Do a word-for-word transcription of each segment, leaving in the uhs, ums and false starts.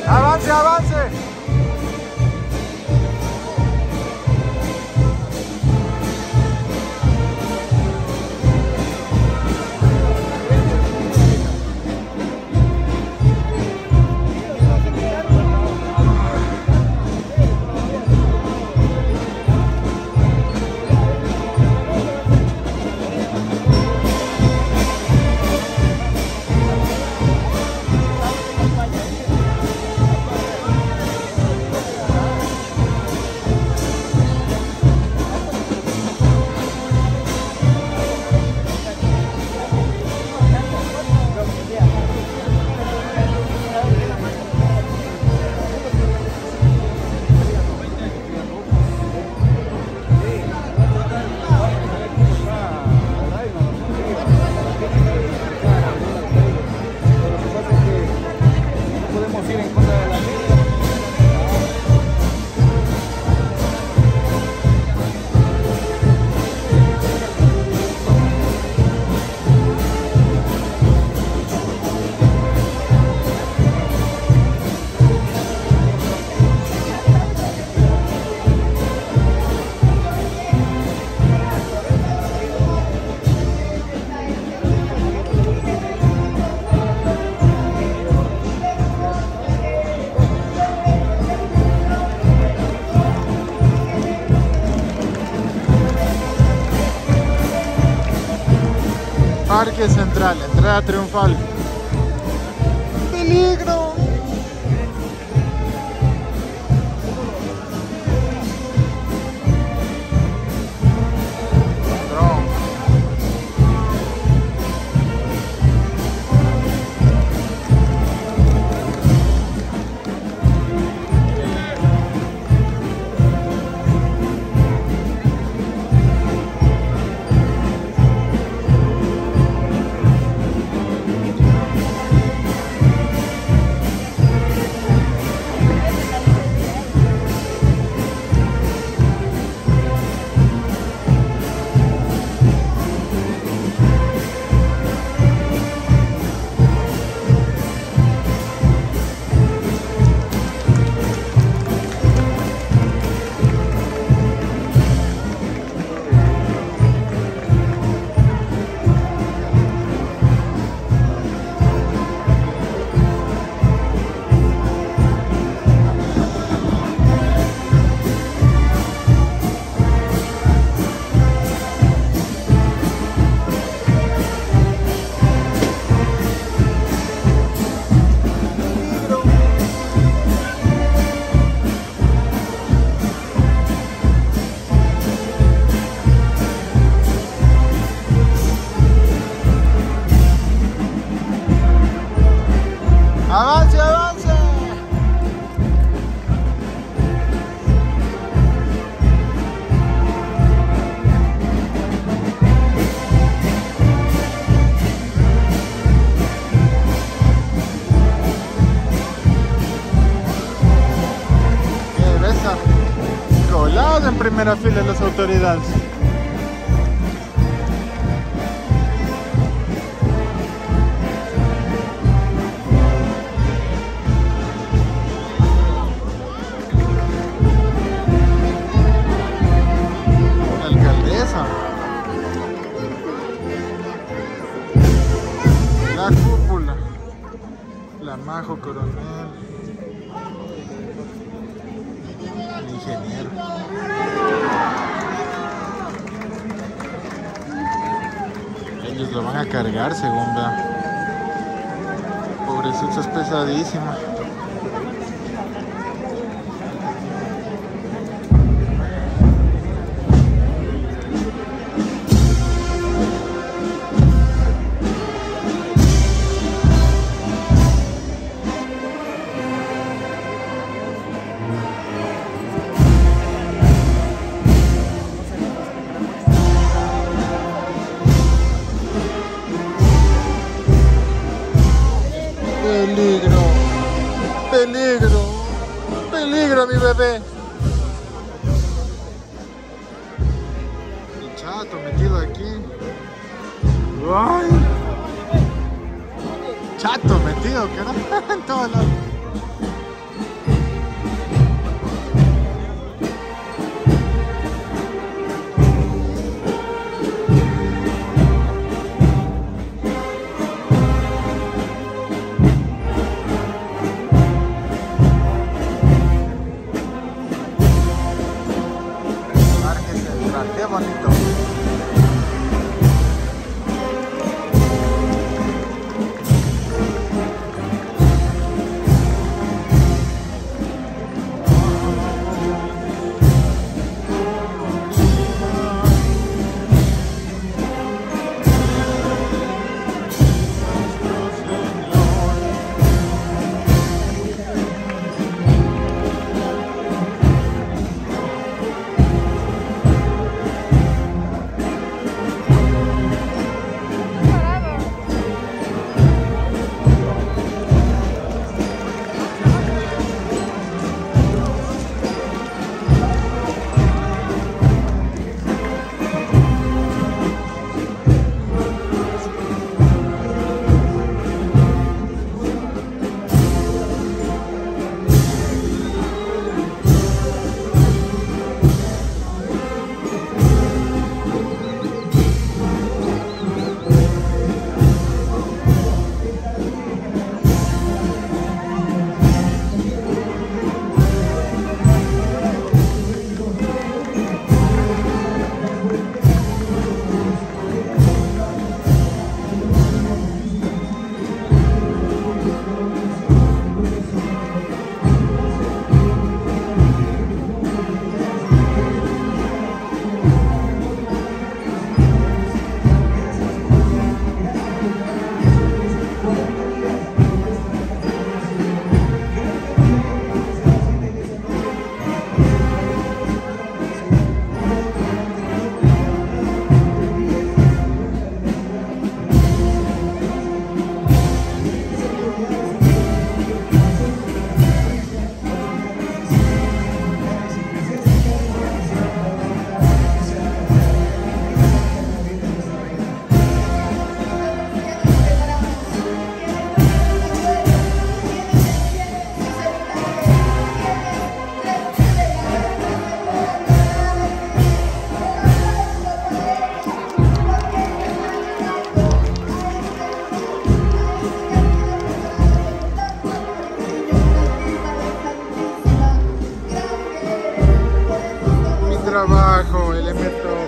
Avance, avance. Parque Central, entrada triunfal. ¡Peligro! ¡Avance, avance! ¡Qué besa! Colados en primera fila las autoridades. La cúpula, la Majo Coronel, el ingeniero. Ellos lo van a cargar según vea. Pobrecito, es pesadísima. Peligro, peligro, peligro, mi bebé. El chato metido aquí. Ay. Chato metido, que no en todos lados. abajo Elementor.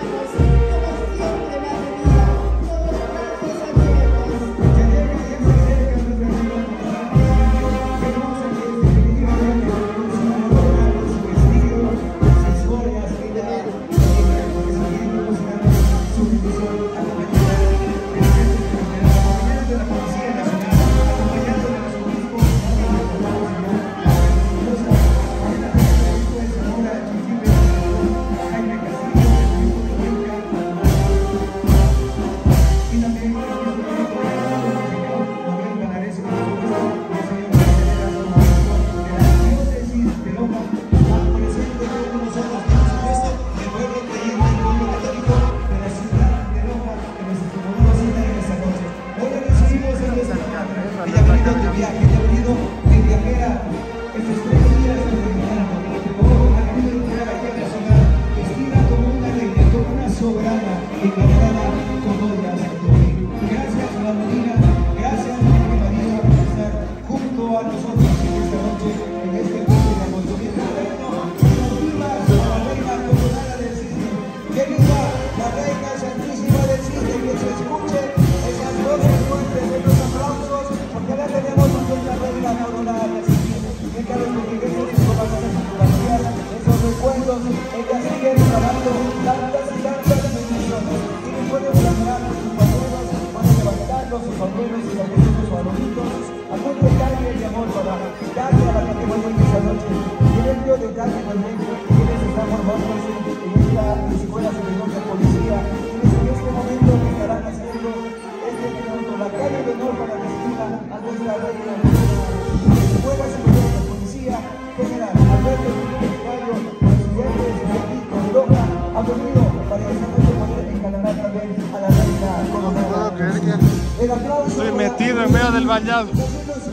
Estoy metido en medio del bañado. En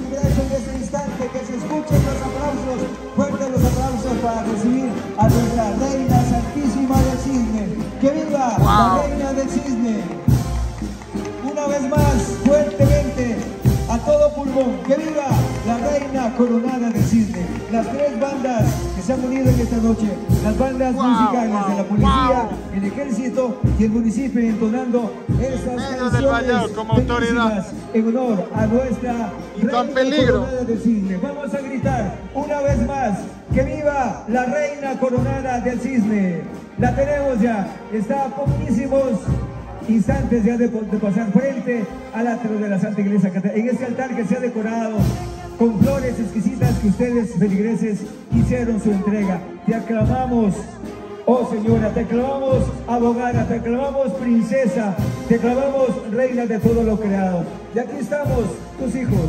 este instante que se escuchen los aplausos, fuertes los aplausos para recibir a nuestra Reina Santísima del Cisne. ¡Que viva wow. la Reina del Cisne! Una vez más, fuertemente, a todo pulmón, ¡que viva la Reina Coronada del Cisne! Las tres bandas que se han unido en esta noche, las bandas wow, musicales wow, de la policía, wow. el ejército y el municipio, entonando estas canciones como autoridad en honor a nuestra Reina Coronada del Cisne. Vamos a gritar una vez más, ¡que viva la Reina Coronada del Cisne! La tenemos ya, está a poquísimos instantes ya de, de pasar frente al atrio de la Santa Iglesia Católica, en este altar que se ha decorado con flores exquisitas que ustedes, feligreses, hicieron su entrega. Te aclamamos, oh Señora, te aclamamos abogada, te aclamamos princesa, te aclamamos reina de todo lo creado. Y aquí estamos, tus hijos.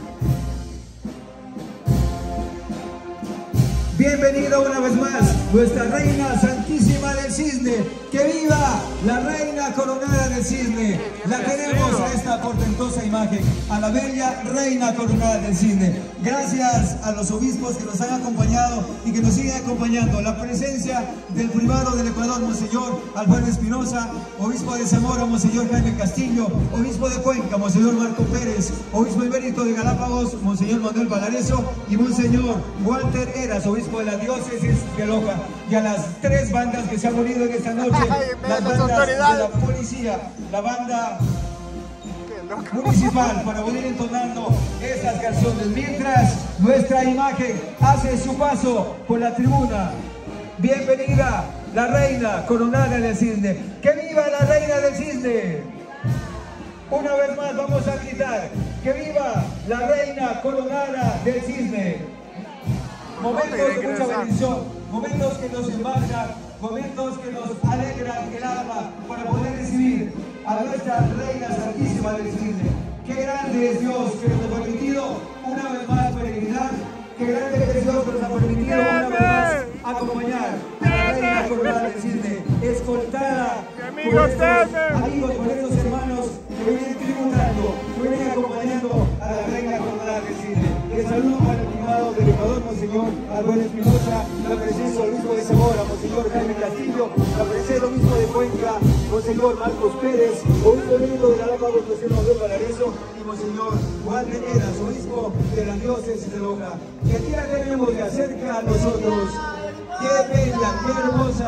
Bienvenida una vez más, nuestra Reina Santísima del Cisne. ¡Que viva la Reina Coronada del Cisne! La tenemos a esta portentosa imagen, a la bella Reina Coronada del Cisne. Gracias a los obispos que nos han acompañado y que nos siguen acompañando. La presencia del privado del Ecuador, Monseñor Alfredo Espinosa, obispo de Zamora, Monseñor Jaime Castillo, obispo de Cuenca, Monseñor Marco Pérez, obispo emérito de Galápagos, Monseñor Manuel Valareso, y Monseñor Walter Eras, obispo de la diócesis de Loja, y a las tres bandas que se han unido en esta noche, las bandas de la policía, la banda municipal, para poder entonando estas canciones, mientras nuestra imagen hace su paso por la tribuna. Bienvenida la Reina Coronada del Cisne. ¡Que viva la Reina del Cisne! Una vez más vamos a gritar, ¡que viva la Reina Coronada del Cisne! Momentos de mucha bendición, momentos que nos embarcan, momentos que nos alegran el alma para poder recibir a nuestra Reina Santísima del Cisne. ¡Qué grande es Dios que nos ha permitido una vez más peregrinar! ¡Qué grande es Dios que nos ha permitido una vez más acompañar a la Reina Coronada del Cisne, escoltada por estos amigos, por estos hermanos que vienen tributando, que vienen acompañando a la Reina Coronada del Cisne. Les saludo para el privado del Ecuador, Monseñor Alfredo Espinosa, la presencia del obispo de Zamora, Monseñor Jaime Castillo, la presencia del obispo de Cuenca, Monseñor Marcos Pérez, obispo emérito de Galápagos, Monseñor Manuel Valareso, y Monseñor Walter Eras, obispo de la diócesis de Loja. Y aquí la tenemos de cerca a nosotros. ¡Qué bella, qué hermosa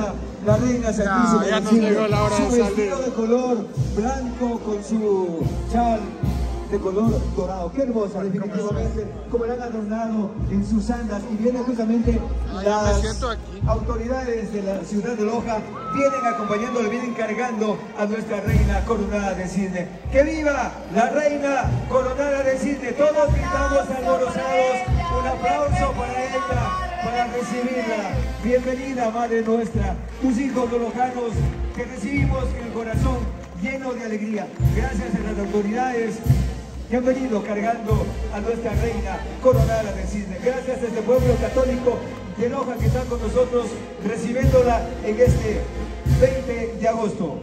la reina Santísima ya del nos Cisne. llegó la hora Su de vestido salir. de color blanco con su chal de color dorado. Qué hermosa, definitivamente, como la han adornado en sus andas. Y vienen justamente Ay, ya me las siento aquí. autoridades de la ciudad de Loja, vienen acompañándole, vienen cargando a nuestra reina coronada del Cisne. ¡Que viva la reina coronada del Cisne! Todos gritamos alborozados, un aplauso para ella, para recibirla. Bienvenida, Madre nuestra, tus hijos los lojanos, que recibimos con el corazón lleno de alegría. Gracias a las autoridades que han venido cargando a nuestra reina coronada del Cisne. Gracias a este pueblo católico de Loja que está con nosotros recibiéndola en este veinte de agosto.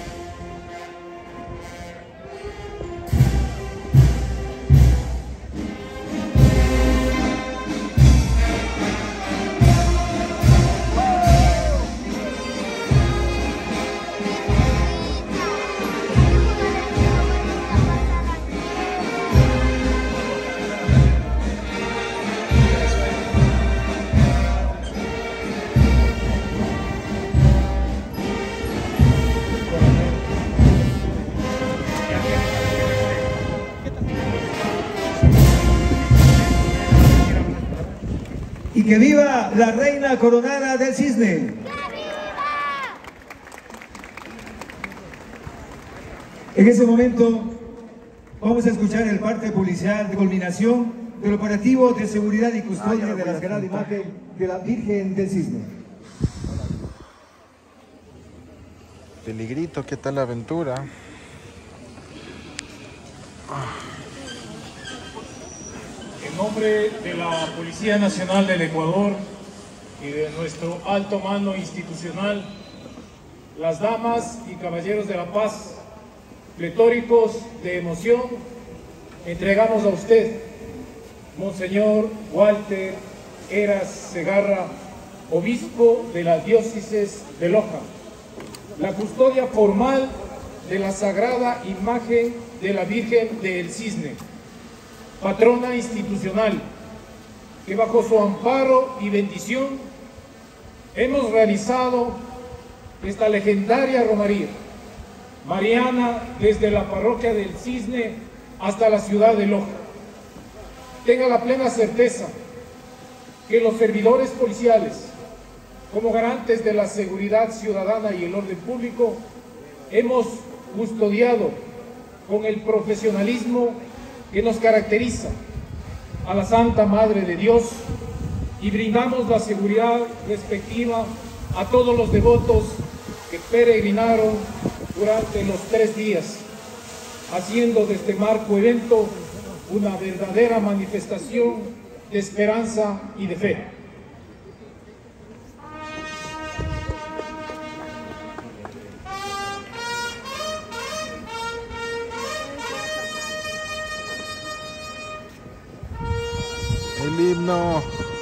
Y que viva la reina coronada del Cisne. En ese momento vamos a escuchar el parte policial de culminación del operativo de seguridad y custodia de la sagrada imagen de la Virgen del Cisne. Peligrito, ¿qué tal la aventura? En nombre de la Policía Nacional del Ecuador y de nuestro alto mando institucional, las damas y caballeros de la paz, pletóricos de emoción, entregamos a usted, Monseñor Walter Heras Segarra, obispo de la diócesis de Loja, la custodia formal de la sagrada imagen de la Virgen del Cisne, patrona institucional, que bajo su amparo y bendición hemos realizado esta legendaria romería mariana desde la parroquia del Cisne hasta la ciudad de Loja. Tenga la plena certeza que los servidores policiales, como garantes de la seguridad ciudadana y el orden público, hemos custodiado con el profesionalismo que nos caracteriza a la Santa Madre de Dios y brindamos la seguridad respectiva a todos los devotos que peregrinaron durante los tres días, haciendo de este marco evento una verdadera manifestación de esperanza y de fe. El himno.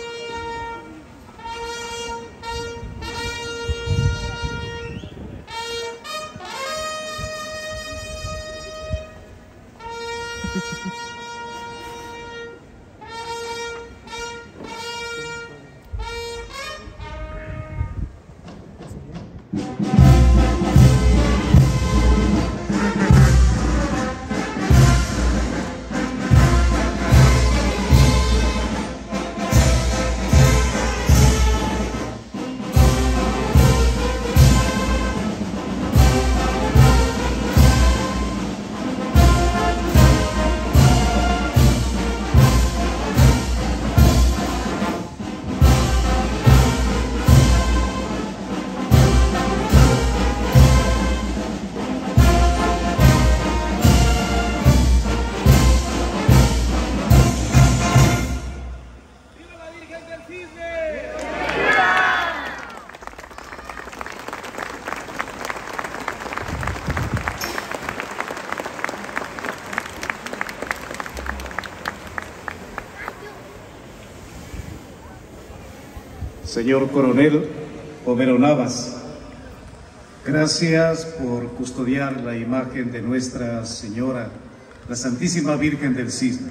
Señor Coronel Homero Navas, gracias por custodiar la imagen de Nuestra Señora, la Santísima Virgen del Cisne.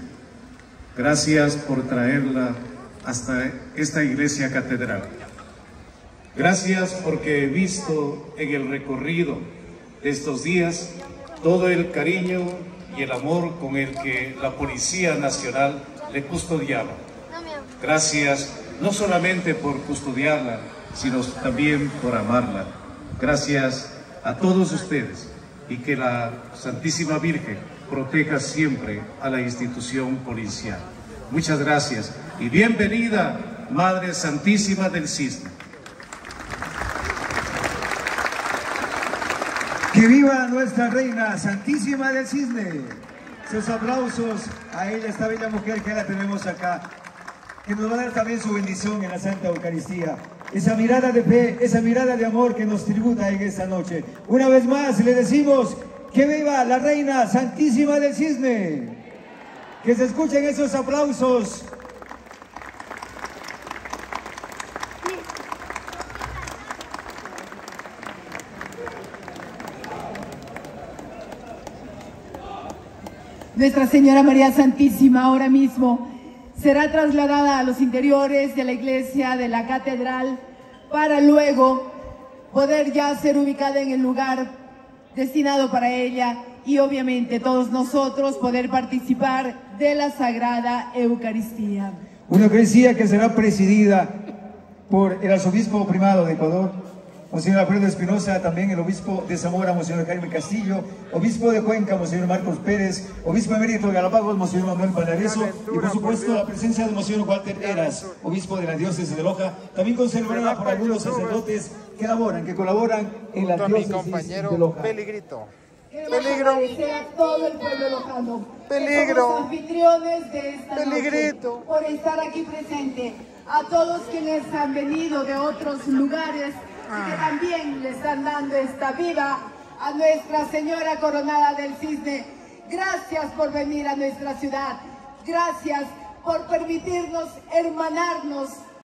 Gracias por traerla hasta esta iglesia catedral. Gracias porque he visto en el recorrido de estos días todo el cariño y el amor con el que la Policía Nacional le custodiaba. Gracias no solamente por custodiarla, sino también por amarla. Gracias a todos ustedes y que la Santísima Virgen proteja siempre a la institución policial. Muchas gracias y bienvenida, Madre Santísima del Cisne. ¡Que viva nuestra Reina Santísima del Cisne! Sus aplausos a ella, esta bella mujer que la tenemos acá, que nos va a dar también su bendición en la Santa Eucaristía. Esa mirada de fe, esa mirada de amor que nos tributa en esta noche. Una vez más le decimos que viva la Reina Santísima del Cisne. Que se escuchen esos aplausos. Nuestra Señora María Santísima ahora mismo será trasladada a los interiores de la iglesia de la catedral para luego poder ya ser ubicada en el lugar destinado para ella y obviamente todos nosotros poder participar de la Sagrada Eucaristía. Una Eucaristía que será presidida por el arzobispo primado de Ecuador, Monseñor Alfredo Espinosa, también el obispo de Zamora, Monseñor Jaime Castillo, obispo de Cuenca, Monseñor Marcos Pérez, obispo emérito de Galápagos, Monseñor Manuel Valareso, y por supuesto la presencia de Monseñor Walter Eras, obispo de la diócesis de Loja, también conservada por algunos sacerdotes que laboran, que colaboran en la diócesis de Loja. Peligrito. Queremos agradecer a todo el pueblo lojano, Peligro. los anfitriones de esta Peligrito. noche, por estar aquí presente, a todos quienes han venido de otros lugares y que también le están dando esta vida a Nuestra Señora Coronada del Cisne. Gracias por venir a nuestra ciudad, gracias por permitirnos hermanarnos